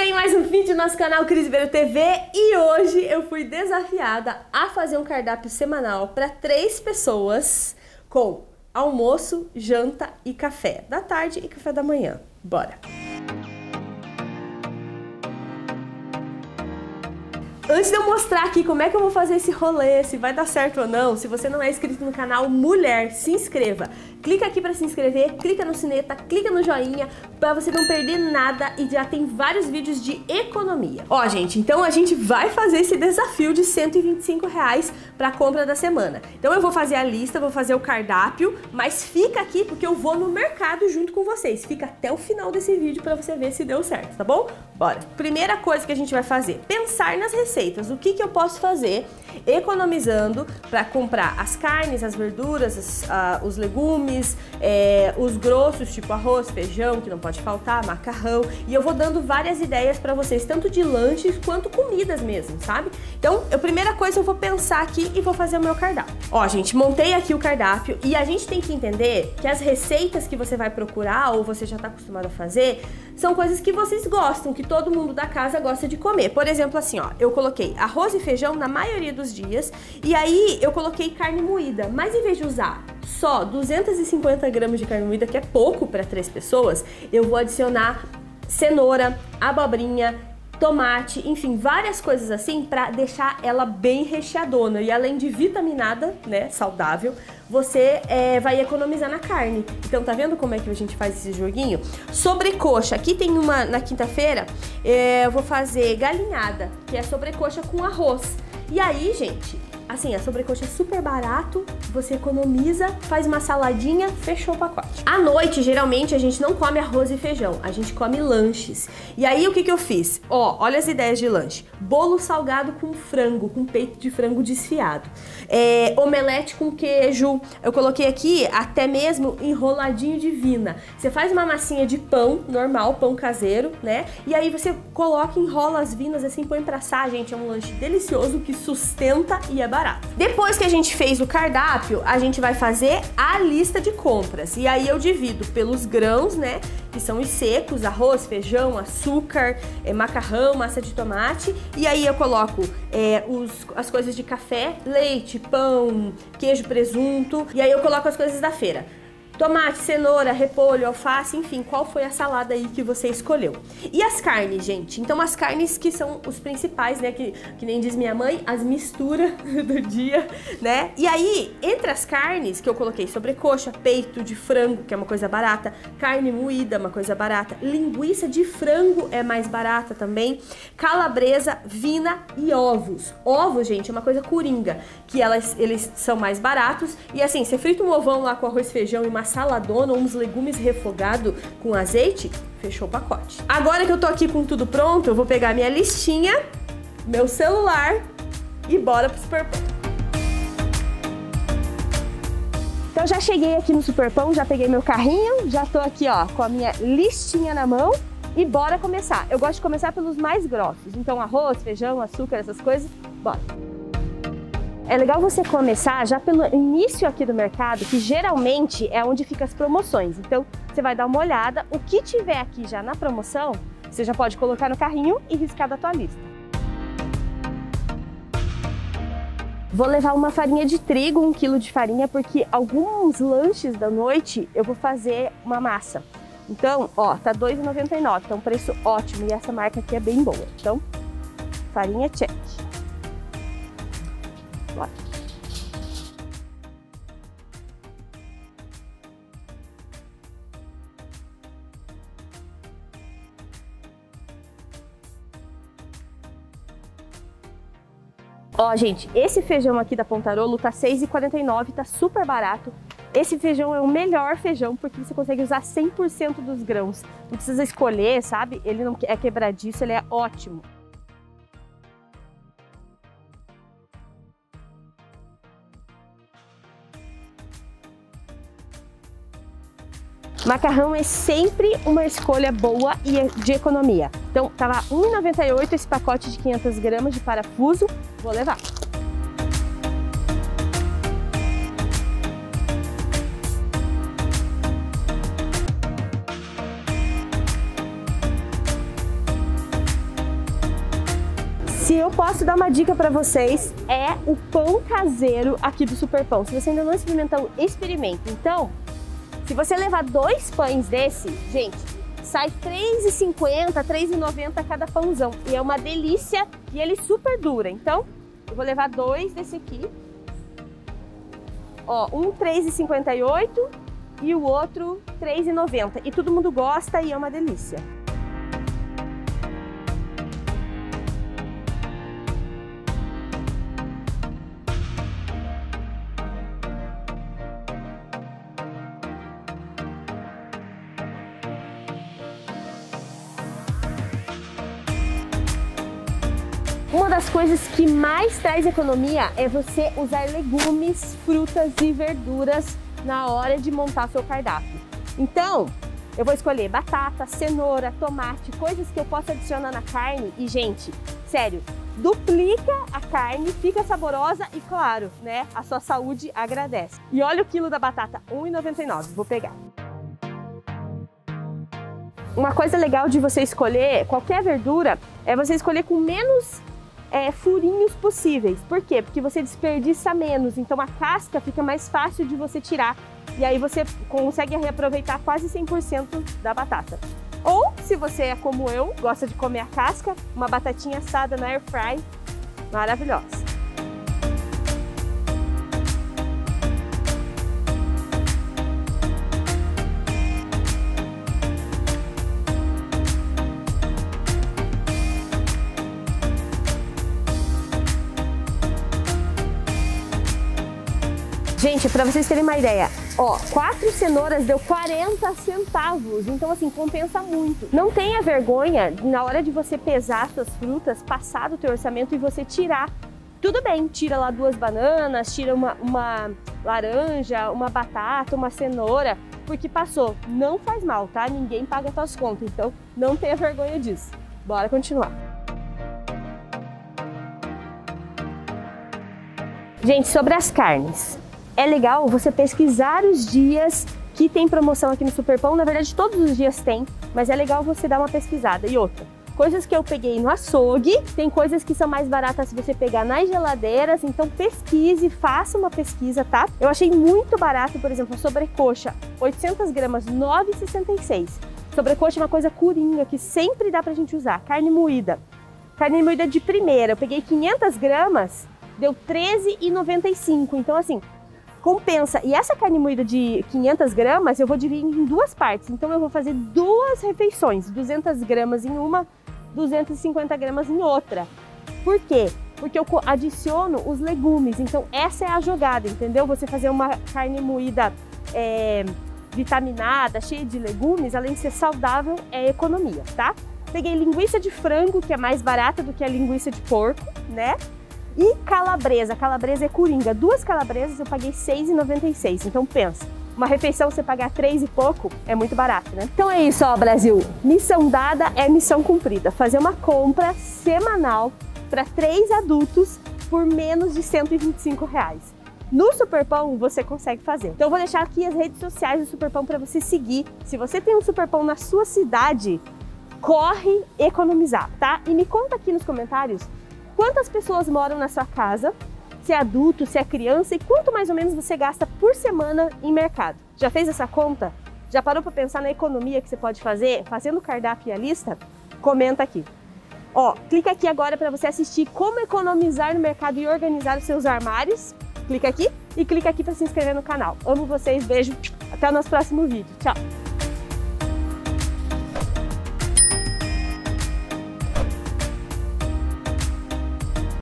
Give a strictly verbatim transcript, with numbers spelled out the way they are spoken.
bem? Mais um vídeo no nosso canal Cris Ribeiro T V e hoje eu fui desafiada a fazer um cardápio semanal para três pessoas com almoço, janta e café da tarde e café da manhã. Bora! Antes de eu mostrar aqui como é que eu vou fazer esse rolê, se vai dar certo ou não, se você não é inscrito no canal Mulher, se inscreva. Clica aqui para se inscrever, clica no sineta, clica no joinha para você não perder nada e já tem vários vídeos de economia. Ó, gente, então a gente vai fazer esse desafio de cento e vinte e cinco reais para a compra da semana. Então eu vou fazer a lista, vou fazer o cardápio, mas fica aqui porque eu vou no mercado junto com vocês. Fica até o final desse vídeo para você ver se deu certo, tá bom? Bora! Primeira coisa que a gente vai fazer, pensar nas receitas. O que que eu posso fazer economizando para comprar as carnes, as verduras, as, uh, os legumes, é, os grossos, tipo arroz, feijão, que não pode faltar, macarrão. E eu vou dando várias ideias para vocês, tanto de lanches quanto comidas mesmo, sabe? Então, a primeira coisa eu vou pensar aqui e vou fazer o meu cardápio. Ó, gente, montei aqui o cardápio e a gente tem que entender que as receitas que você vai procurar ou você já está acostumado a fazer são coisas que vocês gostam, que todo mundo da casa gosta de comer. Por exemplo, assim, ó, eu coloquei arroz e feijão na maioria dos dias e aí eu coloquei carne moída, mas em vez de usar só duzentos e cinquenta gramas de carne moída, que é pouco para três pessoas, eu vou adicionar cenoura, abobrinha, tomate, enfim, várias coisas assim para deixar ela bem recheadona. E além de vitaminada, né, saudável, você é, vai economizar na carne. Então tá vendo como é que a gente faz esse joguinho? Sobrecoxa, aqui tem uma na quinta-feira, é, eu vou fazer galinhada, que é sobrecoxa com arroz. E aí, gente, assim, a sobrecoxa é super barato, você economiza, faz uma saladinha, fechou o pacote. À noite, geralmente, a gente não come arroz e feijão, a gente come lanches. E aí, o que que eu fiz? Ó, olha as ideias de lanche. Bolo salgado com frango, com peito de frango desfiado. É, omelete com queijo. Eu coloquei aqui até mesmo enroladinho de vina. Você faz uma massinha de pão normal, pão caseiro, né? E aí você coloca, enrola as vinas assim, põe pra assar, gente. É um lanche delicioso que sustenta e é barato. Depois que a gente fez o cardápio, a gente vai fazer a lista de compras. E aí eu divido pelos grãos, né? Que são os secos, arroz, feijão, açúcar, é, macarrão, massa de tomate. E aí eu coloco é, os, as coisas de café, leite, pão, queijo, presunto. E aí eu coloco as coisas da feira. Tomate, cenoura, repolho, alface, enfim, qual foi a salada aí que você escolheu. E as carnes, gente? Então as carnes que são os principais, né, que, que nem diz minha mãe, as misturas do dia, né? E aí, entre as carnes que eu coloquei sobrecoxa, peito de frango, que é uma coisa barata, carne moída, uma coisa barata, linguiça de frango é mais barata também, calabresa, vina e ovos. Ovos, gente, é uma coisa coringa, que elas, eles são mais baratos. E assim, você frita um ovão lá com arroz, feijão e uma saladona ou uns legumes refogados com azeite, fechou o pacote. Agora que eu tô aqui com tudo pronto, eu vou pegar minha listinha, meu celular e bora pro Superpão. Então já cheguei aqui no Superpão, já peguei meu carrinho, já tô aqui ó com a minha listinha na mão e bora começar. Eu gosto de começar pelos mais grossos, então arroz, feijão, açúcar, essas coisas, bora. É legal você começar já pelo início aqui do mercado, que geralmente é onde ficam as promoções. Então, você vai dar uma olhada, o que tiver aqui já na promoção, você já pode colocar no carrinho e riscar da tua lista. Vou levar uma farinha de trigo, um quilo de farinha, porque alguns lanches da noite eu vou fazer uma massa. Então, ó, tá dois reais e noventa e nove centavos, então preço ótimo e essa marca aqui é bem boa. Então, farinha check. Bora. Ó, gente, esse feijão aqui da Pontarolo tá seis reais e quarenta e nove centavos, tá super barato. Esse feijão é o melhor feijão porque você consegue usar cem por cento dos grãos. Não precisa escolher, sabe? Ele não é quebradiço, ele é ótimo. Macarrão é sempre uma escolha boa e de economia. Então, tava um real e noventa e oito centavos esse pacote de quinhentas gramas de parafuso. Vou levar. se eu posso dar uma dica para vocês, é o pão caseiro aqui do Superpão. Se você ainda não experimentou, experimente. Então, se você levar dois pães desse, gente, sai três reais e cinquenta centavos, três reais e noventa centavos cada pãozão. E é uma delícia e ele super dura. Então, eu vou levar dois desse aqui. Ó, um três reais e cinquenta e oito centavos e o outro três reais e noventa centavos. E todo mundo gosta e é uma delícia. Uma das coisas que mais traz economia é você usar legumes, frutas e verduras na hora de montar seu cardápio. Então, eu vou escolher batata, cenoura, tomate, coisas que eu posso adicionar na carne e, gente, sério, duplica a carne, fica saborosa e, claro, né, a sua saúde agradece. E olha o quilo da batata, um real e noventa e nove centavos, vou pegar. Uma coisa legal de você escolher qualquer verdura é você escolher com menos É, furinhos possíveis. Por quê? Porque você desperdiça menos, então a casca fica mais fácil de você tirar e aí você consegue reaproveitar quase cem por cento da batata. Ou, se você é como eu, gosta de comer a casca, uma batatinha assada na air fry, maravilhosa. Gente, para vocês terem uma ideia, ó, quatro cenouras deu quarenta centavos, então assim, compensa muito. Não tenha vergonha, na hora de você pesar suas frutas, passar do teu orçamento e você tirar. Tudo bem, tira lá duas bananas, tira uma, uma laranja, uma batata, uma cenoura, porque passou. Não faz mal, tá? Ninguém paga suas contas, então não tenha vergonha disso. Bora continuar. Gente, sobre as carnes. É legal você pesquisar os dias que tem promoção aqui no Superpão. Na verdade, todos os dias tem, mas é legal você dar uma pesquisada. E outra, coisas que eu peguei no açougue, tem coisas que são mais baratas se você pegar nas geladeiras, então pesquise, faça uma pesquisa, tá? Eu achei muito barato, por exemplo, a sobrecoxa, oitocentas gramas, nove reais e sessenta e seis centavos. Sobrecoxa é uma coisa coringa que sempre dá pra gente usar. Carne moída. Carne moída de primeira, eu peguei quinhentas gramas, deu treze reais e noventa e cinco centavos. Então, assim, compensa. E essa carne moída de quinhentas gramas eu vou dividir em duas partes. Então eu vou fazer duas refeições, duzentas gramas em uma, duzentas e cinquenta gramas em outra. Por quê? Porque eu adiciono os legumes. Então essa é a jogada, entendeu? Você fazer uma carne moída é, vitaminada, cheia de legumes, além de ser saudável, é economia, tá? Peguei linguiça de frango, que é mais barata do que a linguiça de porco, né? E calabresa, calabresa é coringa. Duas calabresas eu paguei seis reais e noventa e seis centavos. Então pensa, uma refeição você pagar três e pouco é muito barato, né? Então é isso, ó, Brasil. Missão dada é missão cumprida. Fazer uma compra semanal para três adultos por menos de cento e vinte e cinco reais. No Superpão você consegue fazer. Então eu vou deixar aqui as redes sociais do Superpão para você seguir. Se você tem um Superpão na sua cidade, corre economizar, tá? E me conta aqui nos comentários quantas pessoas moram na sua casa, se é adulto, se é criança e quanto mais ou menos você gasta por semana em mercado. Já fez essa conta? Já parou para pensar na economia que você pode fazer fazendo o cardápio e a lista? Comenta aqui. Ó, clica aqui agora para você assistir como economizar no mercado e organizar os seus armários. Clica aqui e clica aqui para se inscrever no canal. Amo vocês, beijo, até o nosso próximo vídeo. Tchau!